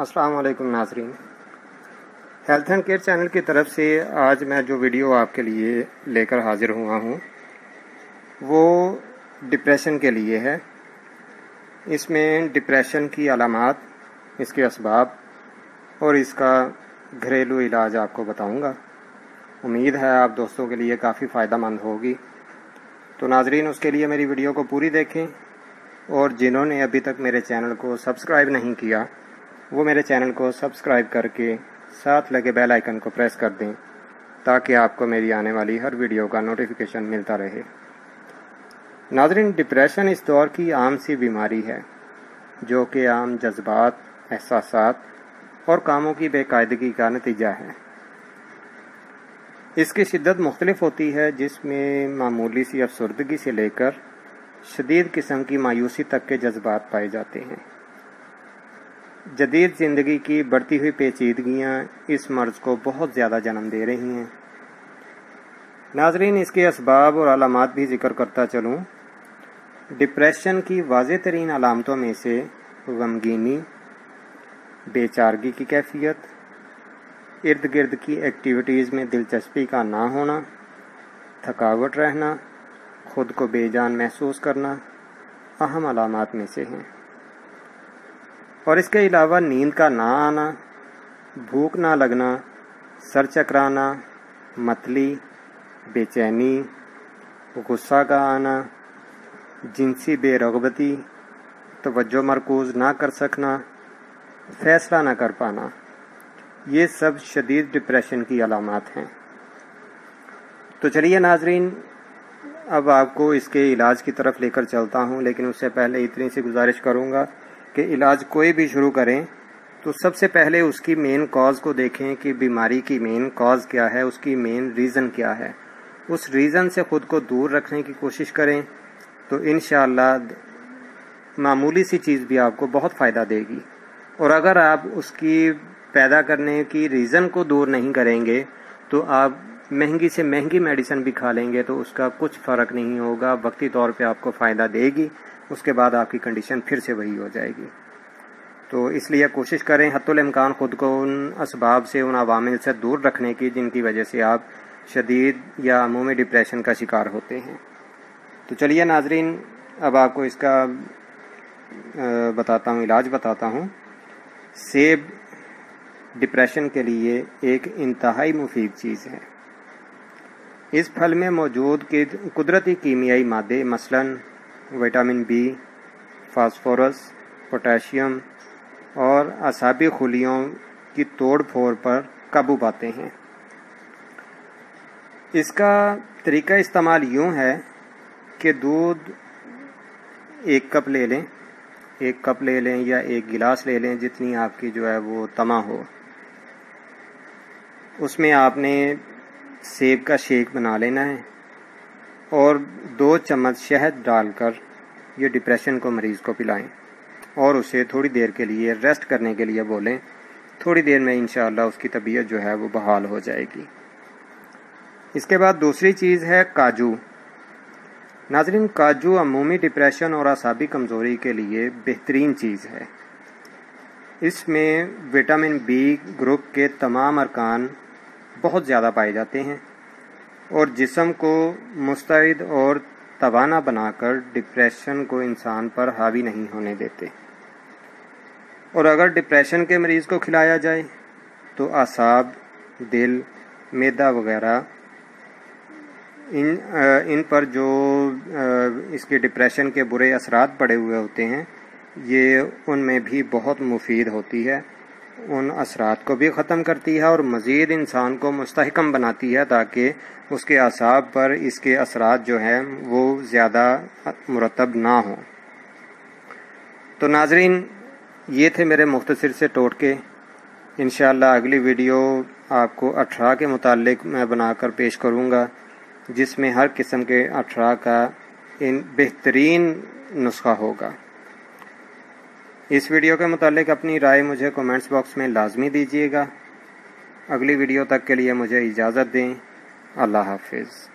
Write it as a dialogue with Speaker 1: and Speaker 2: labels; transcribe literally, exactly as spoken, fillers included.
Speaker 1: السلام علیکم ناظرین، ہیلتھ اینڈ کیئر چینل کی طرف سے آج میں جو ویڈیو آپ کے لیے لے کر حاضر ہوا ہوں وہ ڈپریشن کے لیے ہے۔ اس میں ڈپریشن کی علامات، اس کے اسباب اور اس کا گھریلو علاج آپ کو بتاؤں گا۔ امید ہے آپ دوستوں کے لیے کافی فائدہ مند ہوگی، تو ناظرین اس کے لیے میری ویڈیو کو پوری دیکھیں، اور جنہوں نے ابھی تک میرے چینل کو سبسکرائب نہیں کیا وہ میرے چینل کو سبسکرائب کر کے ساتھ لگے بیل آئیکن کو پریس کر دیں تاکہ آپ کو میری آنے والی ہر ویڈیو کا نوٹیفیکیشن ملتا رہے۔ ناظرین، ڈپریشن اس دور کی عام سی بیماری ہے جو کہ عام جذبات، احساسات اور کاموں کی بے قاعدگی کا نتیجہ ہے۔ اس کی شدت مختلف ہوتی ہے، جس میں معمولی سی افسردگی سے لے کر شدید قسم کی مایوسی تک کے جذبات پائے جاتے ہیں۔ جدید زندگی کی بڑھتی ہوئی پیچیدگیاں اس مرض کو بہت زیادہ جنم دے رہی ہیں۔ ناظرین، اس کے اسباب اور علامات بھی ذکر کرتا چلوں۔ ڈپریشن کی واضح ترین علامتوں میں سے غمگینی، بے چارگی کی کیفیت، ارد گرد کی ایکٹیویٹیز میں دلچسپی کا نہ ہونا، تھکاوٹ رہنا، خود کو بے جان محسوس کرنا اہم علامات میں سے ہیں۔ اور اس کے علاوہ نیند کا نہ آنا، بھوک نہ لگنا، سر چکرانا، متلی، بے چینی، غصہ کا آنا، جنسی بے رغبتی، توجہ مرکوز نہ کر سکنا، فیصلہ نہ کر پانا، یہ سب شدید ڈپریشن کی علامات ہیں۔ تو چلیے ناظرین، اب آپ کو اس کے علاج کی طرف لے کر چلتا ہوں، لیکن اس سے پہلے اتنی سی گزارش کروں گا کہ علاج کوئی بھی شروع کریں تو سب سے پہلے اس کی مین کاز کو دیکھیں کہ بیماری کی مین کاز کیا ہے، اس کی مین ریزن کیا ہے۔ اس ریزن سے خود کو دور رکھنے کی کوشش کریں تو انشاءاللہ معمولی سی چیز بھی آپ کو بہت فائدہ دے گی۔ اور اگر آپ اس کی پیدا کرنے کی ریزن کو دور نہیں کریں گے تو آپ مہنگی سے مہنگی میڈیسن بھی کھا لیں گے تو اس کا کچھ فرق نہیں ہوگا، وقتی طور پہ آپ کو فائدہ دے گی، اس کے بعد آپ کی کنڈیشن پھر سے وہی ہو جائے گی۔ تو اس لیے کوشش کریں حتی الامکان خود کو ان اسباب سے، ان عوامل سے دور رکھنے کی جن کی وجہ سے آپ شدید یا عمومی ڈپریشن کا شکار ہوتے ہیں۔ تو چلیے ناظرین، اب آپ کو اس کا بتاتا ہوں، علاج بتاتا ہوں۔ سیب ڈپریشن کے لیے ایک انتہائی مفید چیز ہے۔ اس پھل میں موجود قدرتی کیمیائی مادے مثلاً وٹامن بی، فاسفورس، پوٹاشیم اور اعصابی خلیوں کی توڑ پھوڑ پر قابو پاتے ہیں۔ اس کا طریقہ استعمال یوں ہے کہ دودھ ایک کپ لے لیں، ایک کپ لے لیں یا ایک گلاس لے لیں، جتنی آپ کی جو ہے وہ تما ہو۔ اس میں آپ نے سیب کا شیک بنا لینا ہے اور دو چمچ شہد ڈال کر یہ ڈپریشن کو مریض کو پلائیں اور اسے تھوڑی دیر کے لیے ریسٹ کرنے کے لیے بولیں۔ تھوڑی دیر میں انشاءاللہ اس کی طبیعت جو ہے وہ بحال ہو جائے گی۔ اس کے بعد دوسری چیز ہے کاجو۔ ناظرین، کاجو عمومی ڈپریشن اور اعصابی کمزوری کے لیے بہترین چیز ہے۔ اس میں وٹامن بی گروپ کے تمام ارکان بہت زیادہ پائے جاتے ہیں اور جسم کو مستعد اور توانا بنا کر ڈپریشن کو انسان پر حاوی نہیں ہونے دیتے۔ اور اگر ڈپریشن کے مریض کو کھلایا جائے تو اعصاب، دل، معدہ وغیرہ ان ان پر جو اس کے ڈپریشن کے برے اثرات پڑے ہوئے ہوتے ہیں یہ ان میں بھی بہت مفید ہوتی ہے، ان اثرات کو بھی ختم کرتی ہے اور مزید انسان کو مستحکم بناتی ہے تاکہ اس کے اعصاب پر اس کے اثرات جو ہیں وہ زیادہ مرتب نہ ہوں۔ تو ناظرین، یہ تھے میرے مختصر سے ٹوٹکے۔ انشاءاللہ اگلی ویڈیو آپ کو اٹھارہ کے متعلق میں بنا کر پیش کروں گا، جس میں ہر قسم کے اٹھارہ کا ان بہترین نسخہ ہوگا۔ اس ویڈیو کے متعلق اپنی رائے مجھے کومنٹس باکس میں لازمی دیجیے گا۔ اگلی ویڈیو تک کے لیے مجھے اجازت دیں۔ اللہ حافظ۔